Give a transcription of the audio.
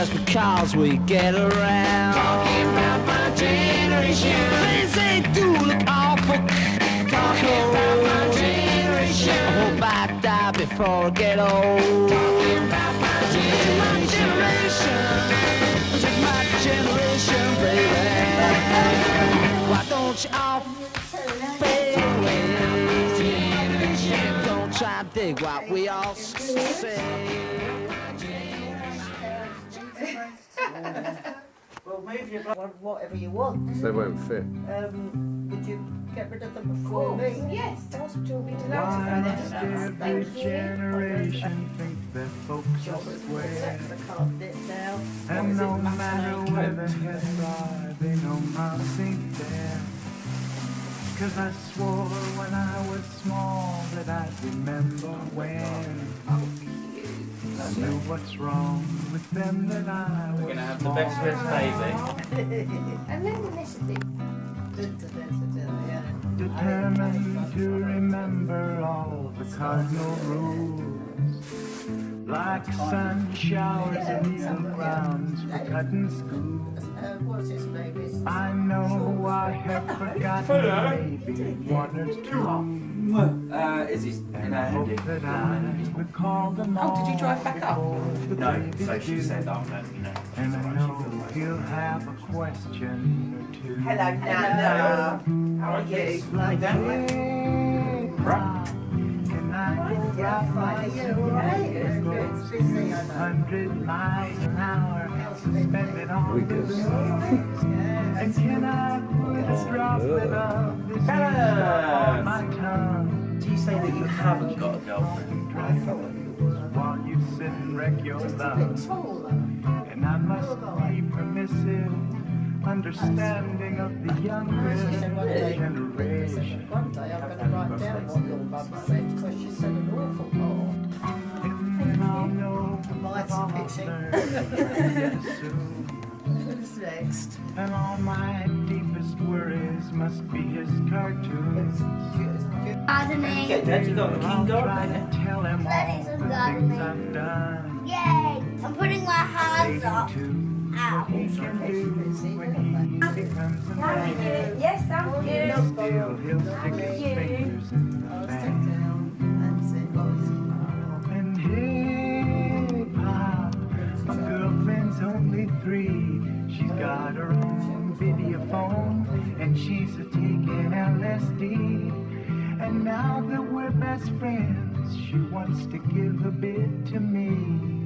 just because we get around. Talking about my generation. Things they do look awful. Talking about my generation. I hope I die before I get old. Talking about my generation. This is my generation, baby. Why don't you all fade away? Don't try to dig what we all say. Well, move your whatever you want. They won't fit. Would you get rid of them before me? Yes, the hospital will be delighted by them. Every generation think that folks are square, I can't knit now. and no matter where the heads are, they know my feet there. 'Cause I swore when I was small that I'd remember when I knew what's wrong with them that I was. We're gonna have the best baby. And then the messages. Determined to remember all the cardinal rules, like sun showers and needle grounds for cutting schools. What's his name? I know I have forgotten maybe one or two. Izzy's in I her hope handy. that I recall them all. Oh, did you drive back up? No, so she said, oh no, you know. And I know he'll have a question or two. Hello, Nana. How are you? Like can I go out my Busy, I know. 100 miles an hour, spend it on the blues? And can I put a droplet of this on my tongue? Do you say that you haven't got a girlfriend? I thought you were. While you sit and wreck your love, Taller. and I must be permissive, understanding of the younger She said one day, generation. one day I'm going to write down what your mum said because she said an awful lot. And I'll know Mine's all pitching. very soon. Who's next? And all my deepest worries must be his cartoons. Gardening. Get Dad, you got a I'll king try garden. to tell him That all is a the things gardening. I've done. Yay! I'm putting my hands up. Ow. He can do when he becomes a man. Yes, I'm good. Still, he'll stick his fingers in the I'll sit fan. down and say, And hip hop, my girlfriend's only 3. She's got her own videophone, and she's a taking LSD. And now that we're best friends, she wants to give a bit to me.